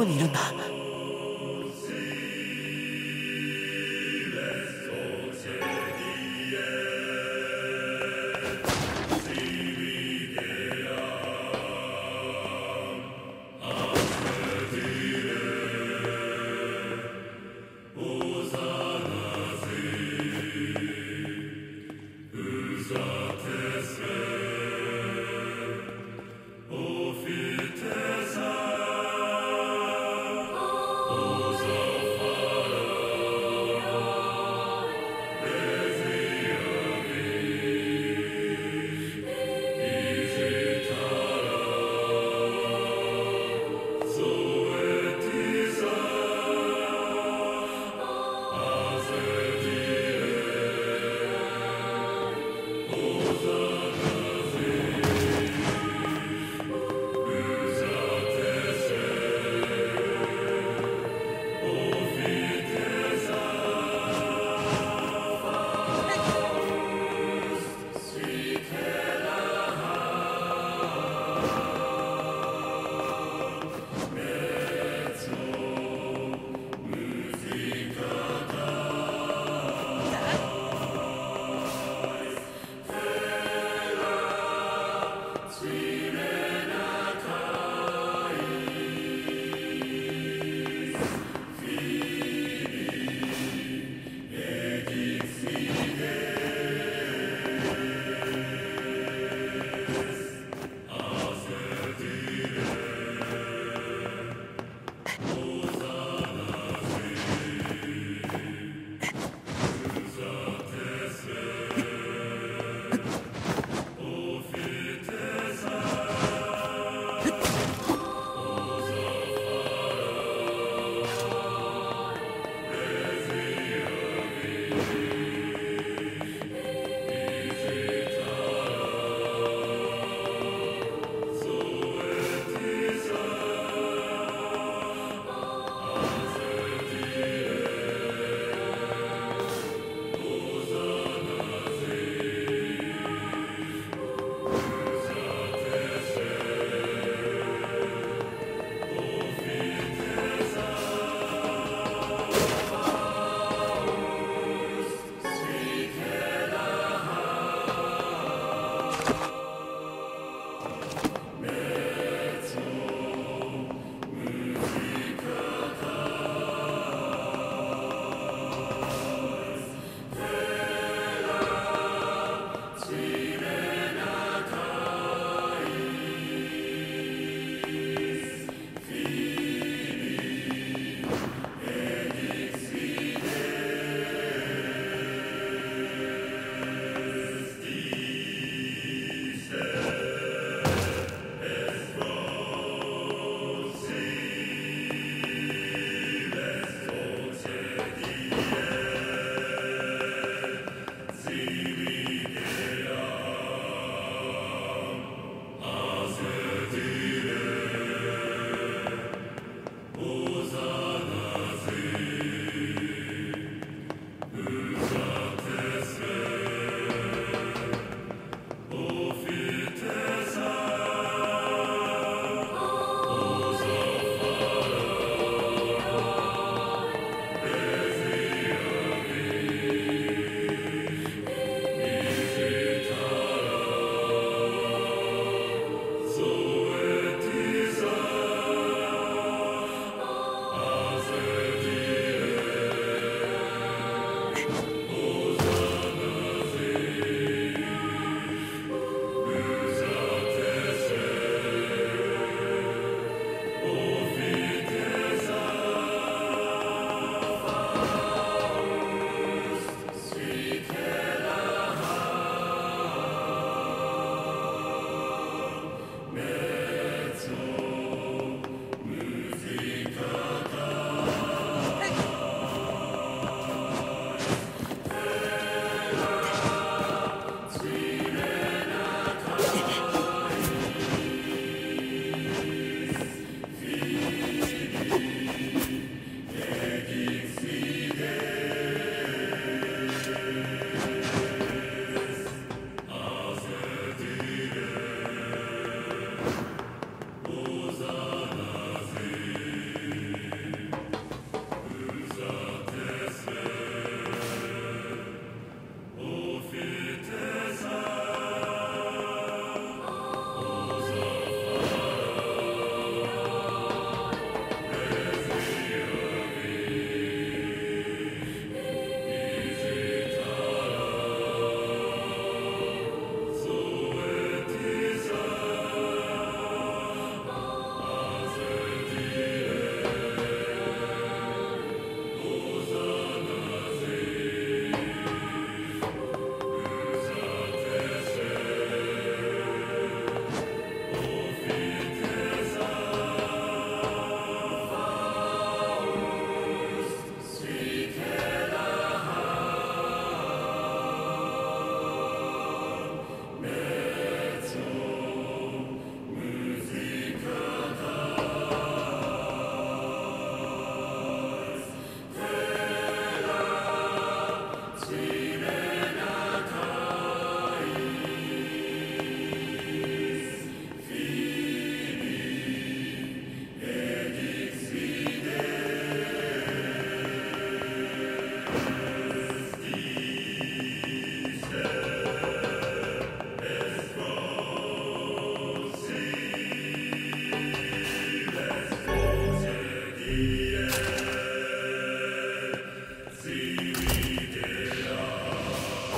こにいるんだ？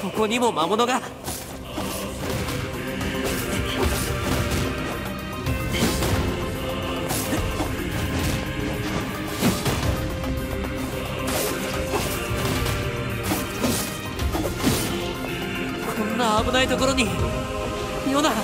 ここにも魔物が。こんな危ないところにヨナ。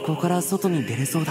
こから外に出れそうだ。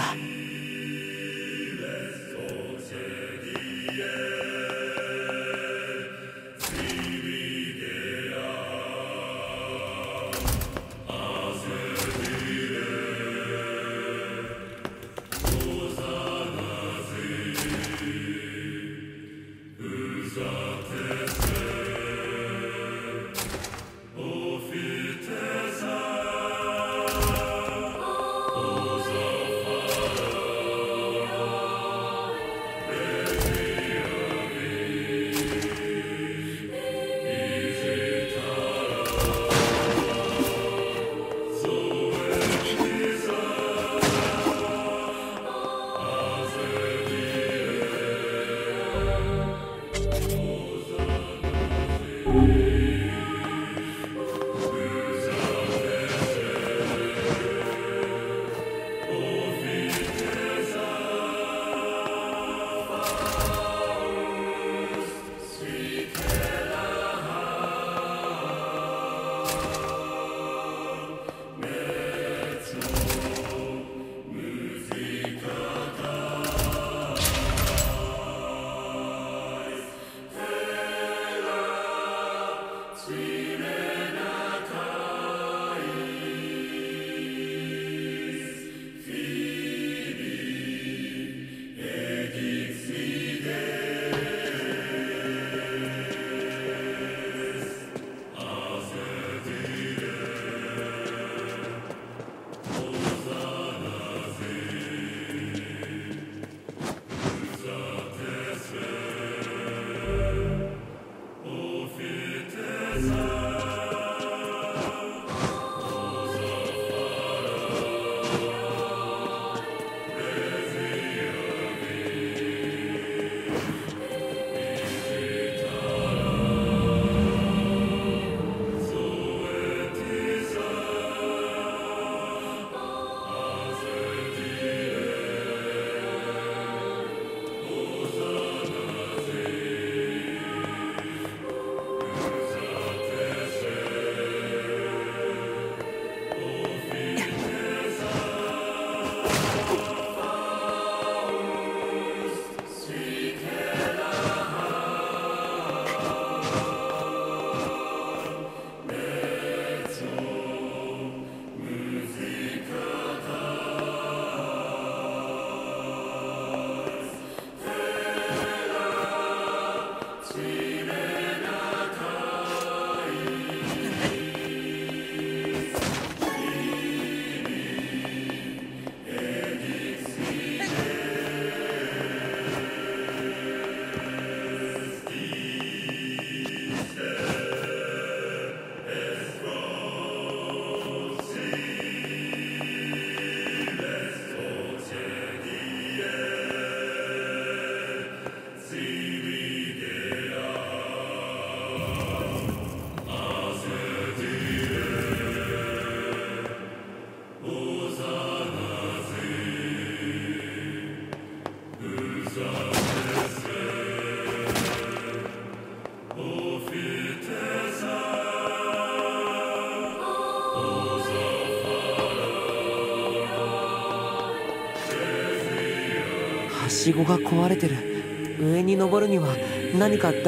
はしごが壊れてる。上に登るには何か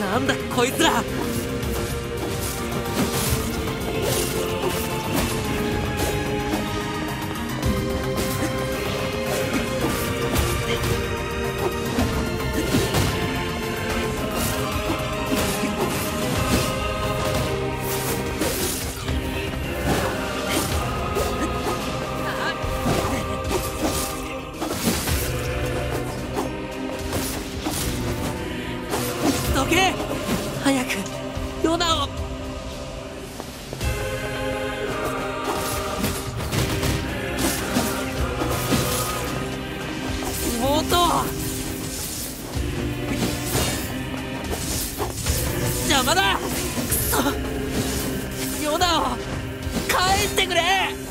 なんだこいつら。どけ、早くヨナを。妹、邪魔だ。くそ、ヨナを返してくれ。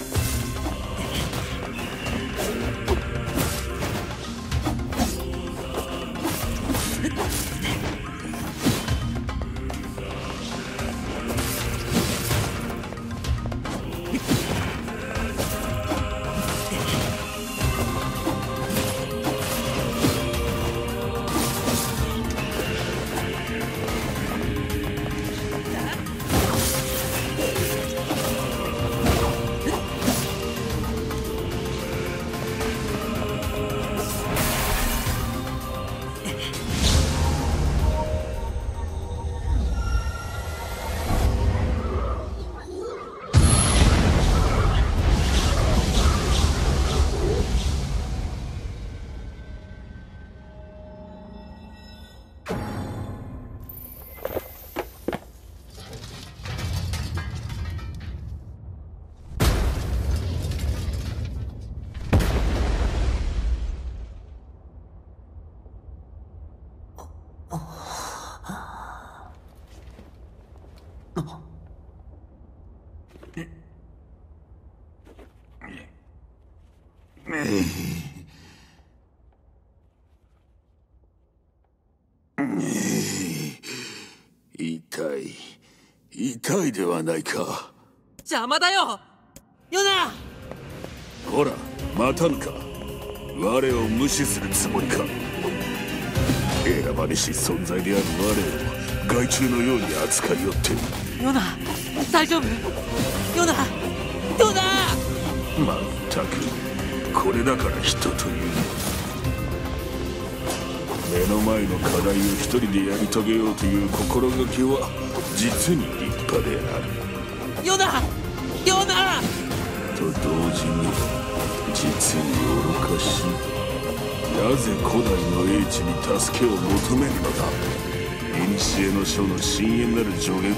痛いではないか。 邪魔だよヨナ。 ほら待たぬか。我を無視するつもりか。選ばれし存在である我を害虫のように扱いよってヨナ、大丈夫？ヨナ、ヨナ。 まったくこれだから人というのは。目の前の課題を一人でやり遂げようという心がけは実に立派である。 ヨナ、ヨナ。 と同時に実に愚かしい。なぜ古代の英知に助けを求めるのだ。古の書の深淵なる助言。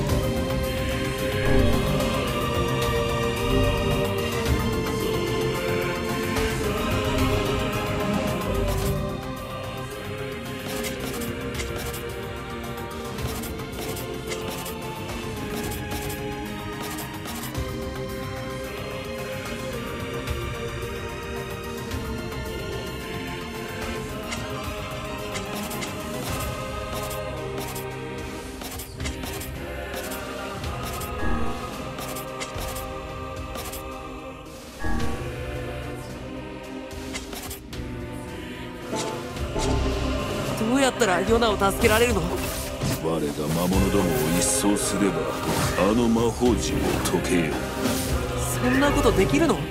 どうやったらヨナを助けられるの？ 我が魔物どもを一掃すればあの魔法陣を解けよう。 そんなことできるの？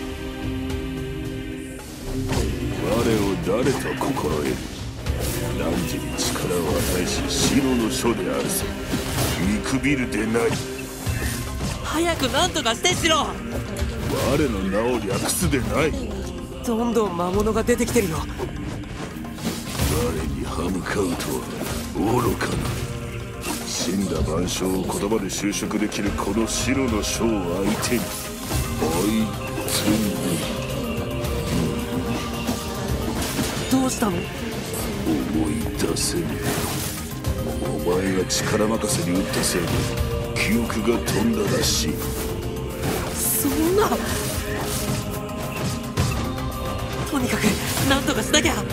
我を誰と心得る。汝に力を与えし白の書であるぞ。見くびるでない。 早く何とかしてしろ。 我の名を略すでない。 どんどん魔物が出てきてるよ。 我に歯向かうとは愚かな。死んだ万象を言葉で修飾できるこの白の書を相手にあいつに。 どうしたの？ 思い出せぬ。お前が力任せに打ったせいで記憶が飛んだらしい。 そんな。とにかく何とかしなきゃ。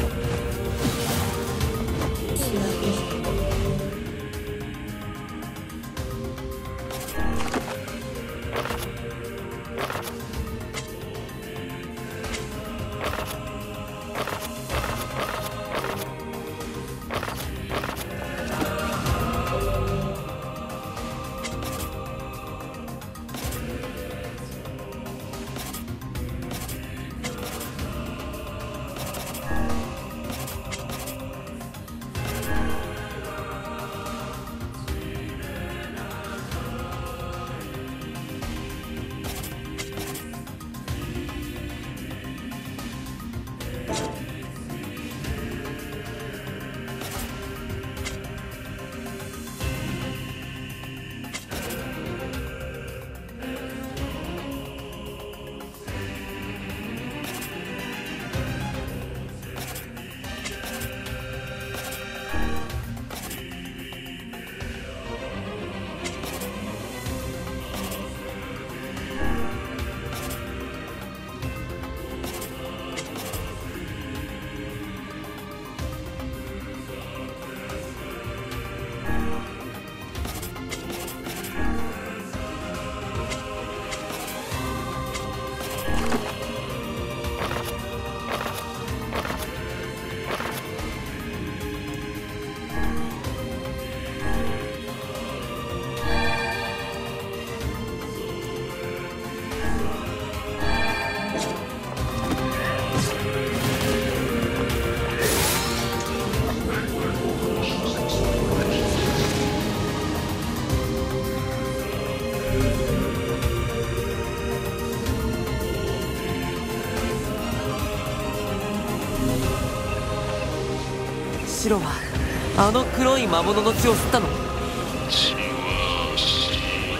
白はあの黒い魔物の血を吸ったの？ 血は死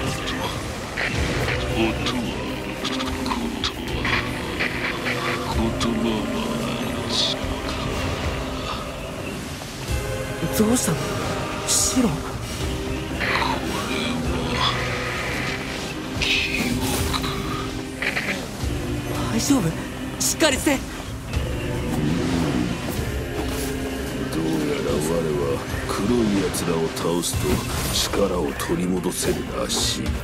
音は言葉は血か。 どうしたの白？大丈夫？しっかりして。 どうやら我は黒い奴らを倒すと力を取り戻せるらしい。 こ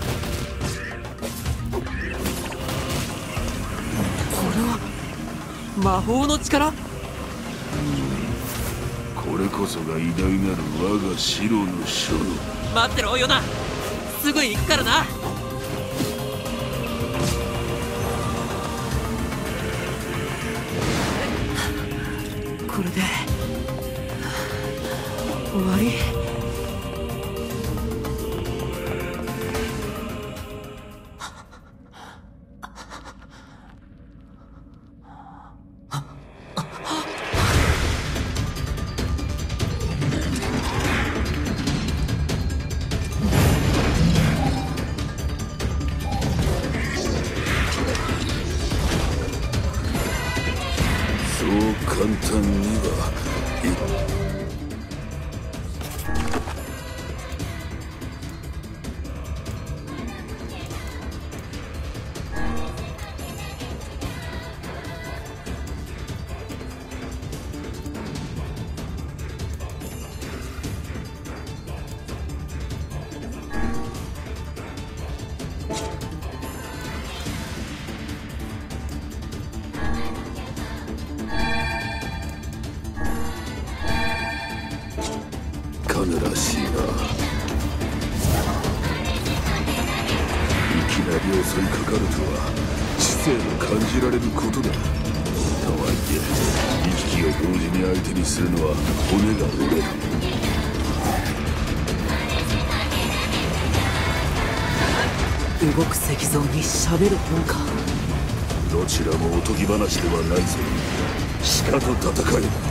れは魔法の力？ これこそが偉大なる我が白の書の。 待ってろヨナ、すぐ行くからな。これで終わり？ そう簡単には。カヌらしいな。いきなり襲いかかるとは知性の感じられることだ。とはいえ2匹を同時に相手にするのは骨が折れる。 動く石像に喋る本か。 どちらもおとぎ話ではないぞ。鹿と戦え。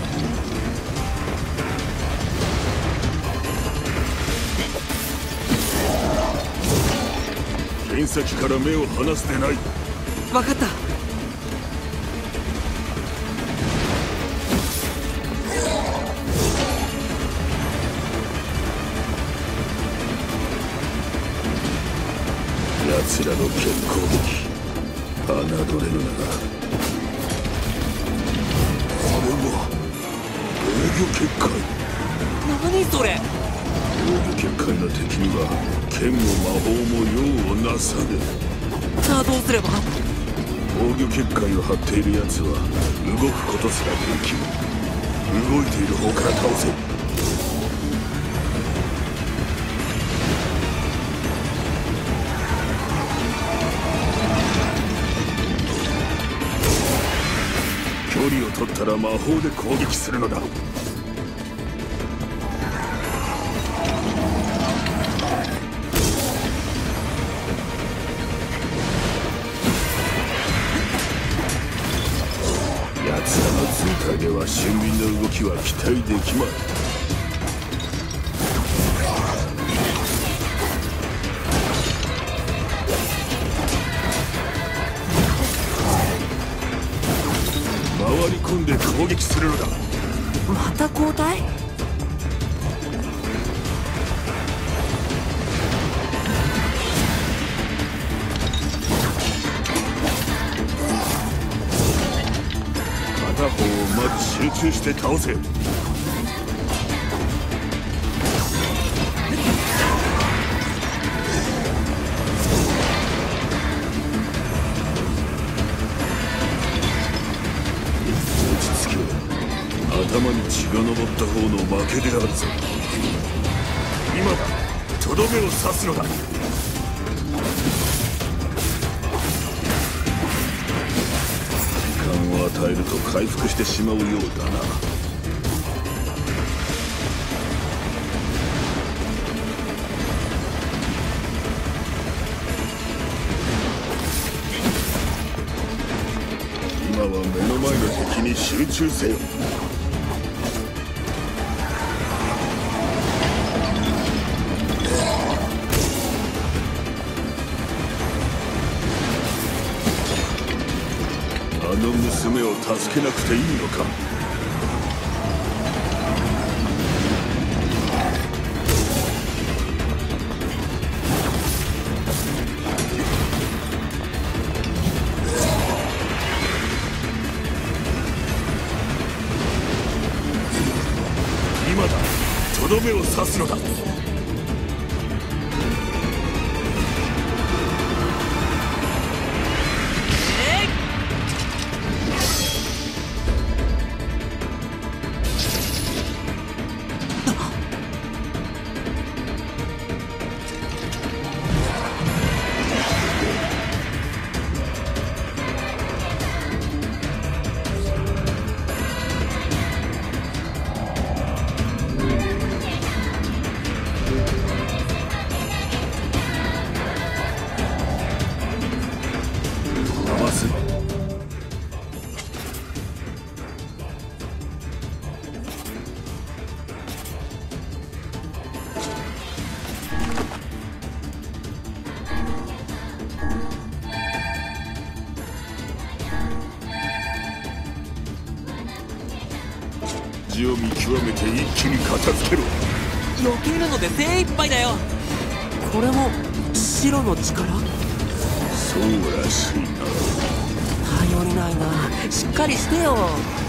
剣先から目を離すでない。 分かった。 奴らの剣攻撃侮れぬな。あれは防御結界。 何それ？ 防御結界の敵には剣も魔法も用をなさねえ。 さあどうすれば？ 防御結界を張っている奴は動くことすらできる。動いている方から倒せ。距離を取ったら魔法で攻撃するのだ。奴らの図体では俊敏な動きは期待できまい。回り込んで攻撃するのだ。 また交代？ 片方をまず集中して倒せ。頭に血が上った方の負けであるぞ。今だ、とどめを刺すのだ。時間を与えると回復してしまうようだな。今は目の前の敵に集中せよ。 娘を助けなくていいのか。今だ、とどめを刺すのだ。字を見極めて一気に片付けろ。 避けるので精一杯だよ。これも白の力？ そうらしいな。 頼りないな。しっかりしてよ。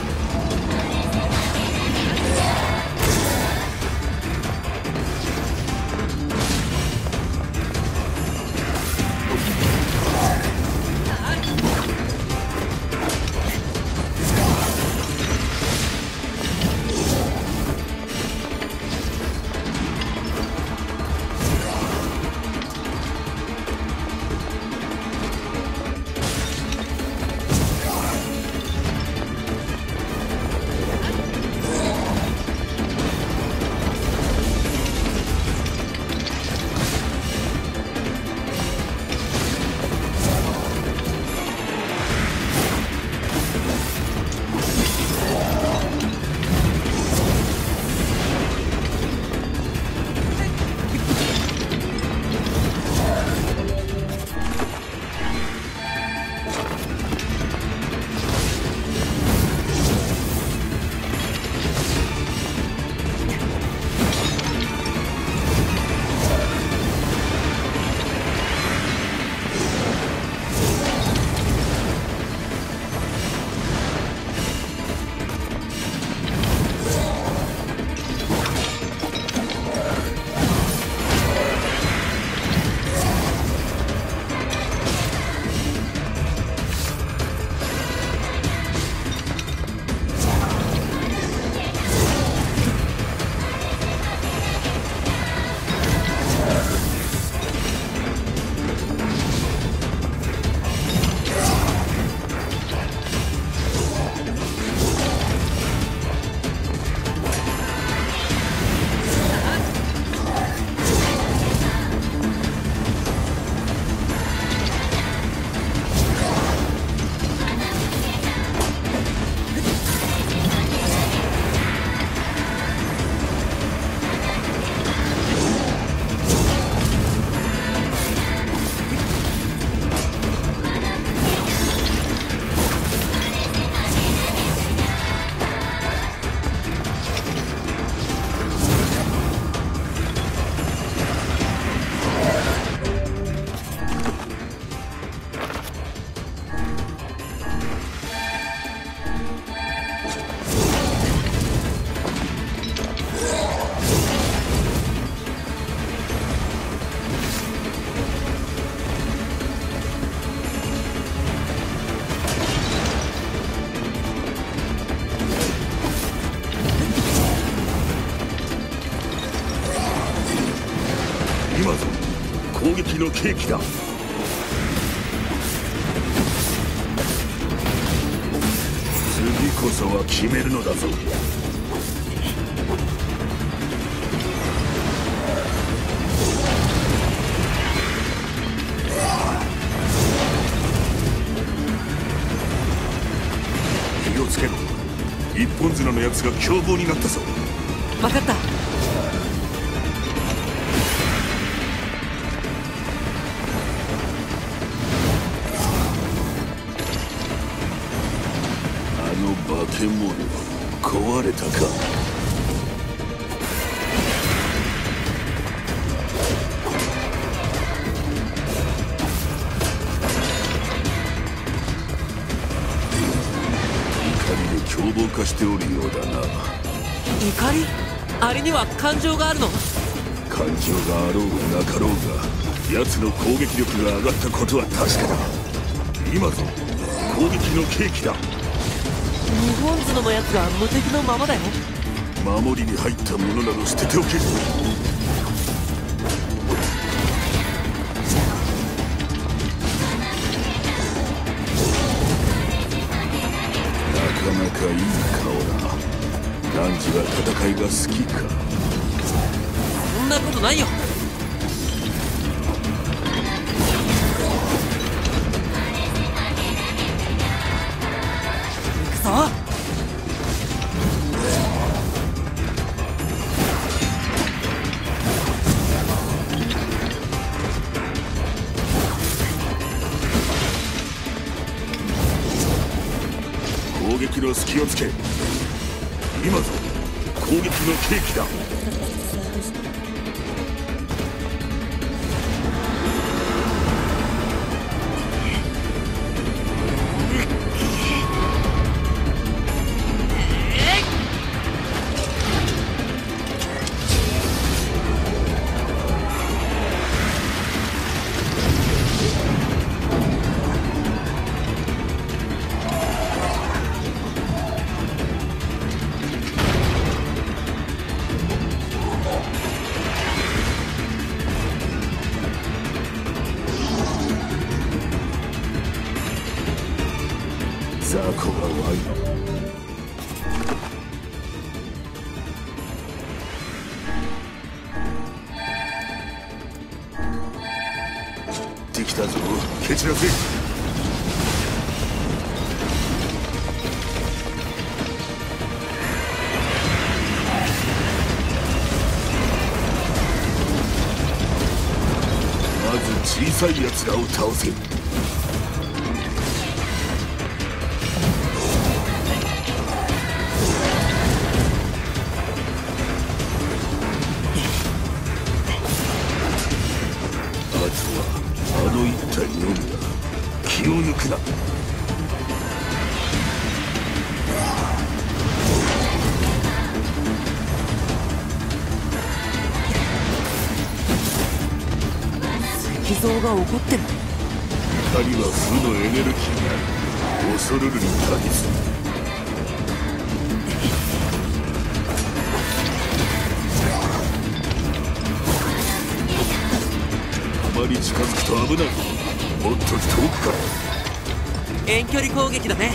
今ぞ攻撃の契機だ。次こそは決めるのだぞ。気をつけろ。一本綱のやつが凶暴になったぞ。 分かった。 われたか。凶暴化しておるようだな。 怒り？あれには感情があるの？ 感情があろうがなかろうが奴の攻撃力が上がったことは確かだ。今ぞ攻撃の契機だ。 日本角のやつが無敵のままだよ。 守りに入ったものなど捨てておけ。なかなかいい顔だ。ランジは戦いが好きか。 そんなことないよ。行くぞ。 攻撃の隙をつけ。今ぞ攻撃の契機だ。雑魚が湧いてきたぞ。蹴散らせ。まず小さいやつらを倒せ。あの一体のみだ。気を抜くな。 石像が怒ってる。 光は負のエネルギーが恐るるに限ず。あまり近づくと危ない。もっと遠くから。 遠距離攻撃だね。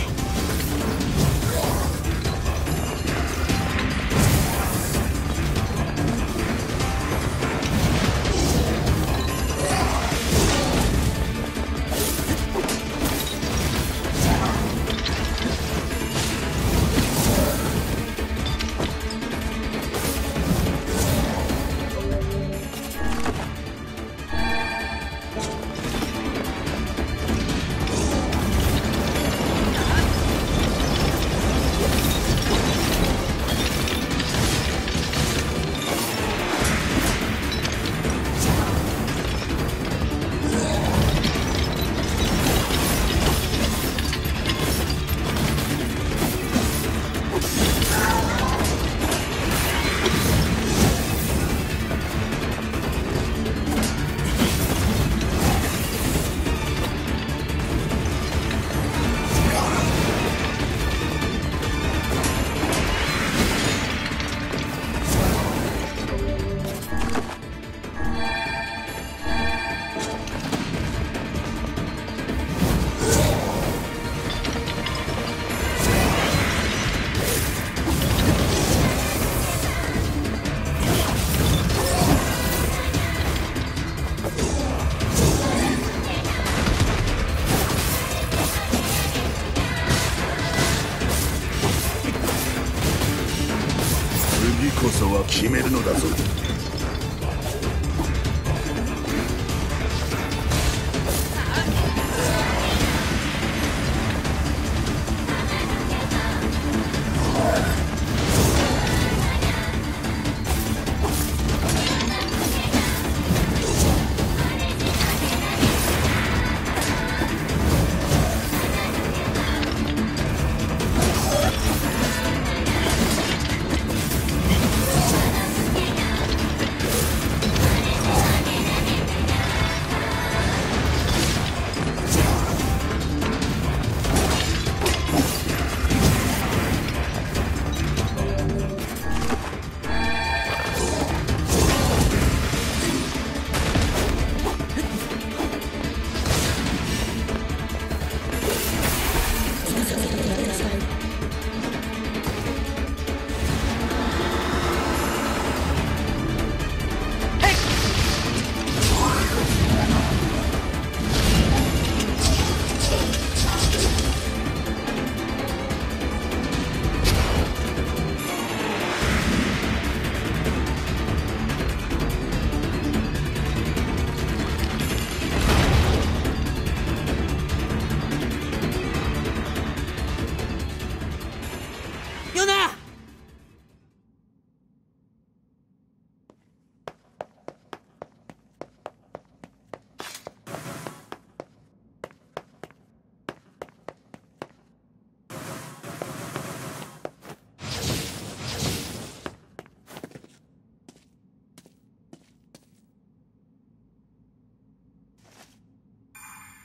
次こそは決めるのだぞ。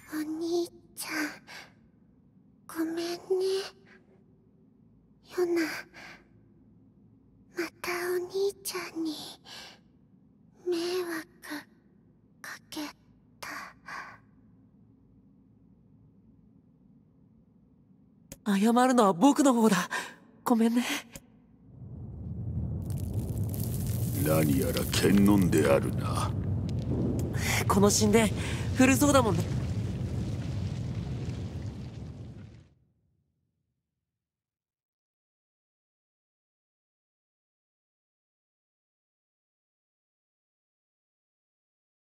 お兄ちゃん、ごめんね。ヨナ、またお兄ちゃんに迷惑かけた。 謝るのは僕の方だ。ごめんね。 何やら剣呑んであるな。 この神殿古そうだもんね。